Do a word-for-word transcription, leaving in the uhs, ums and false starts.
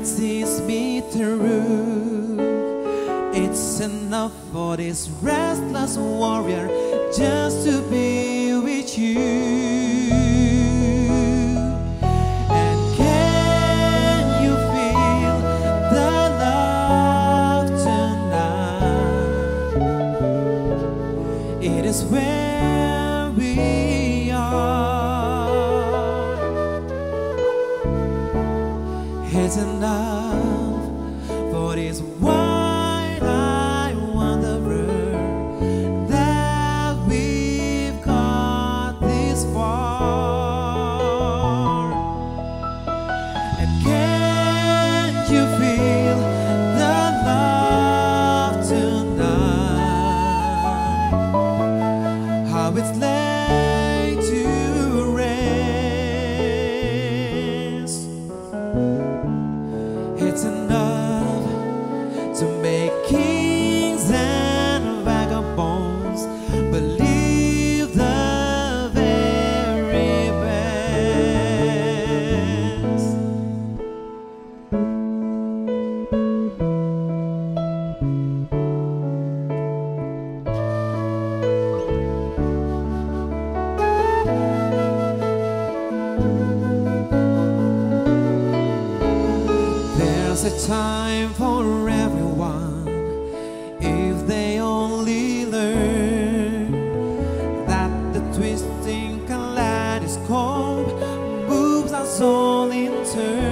it sees me through. It's enough for this restless warrior just to be with you. And can you feel the love tonight? It is where we are. It's enough for this wide-eyed wanderer that we've got this far. And can you feel the love tonight? How it's laid to rest. It's enough to make kings and vagabonds believe the very best. There's a time for everyone if they only learn that the twisting kaleidoscope moves us all in turn.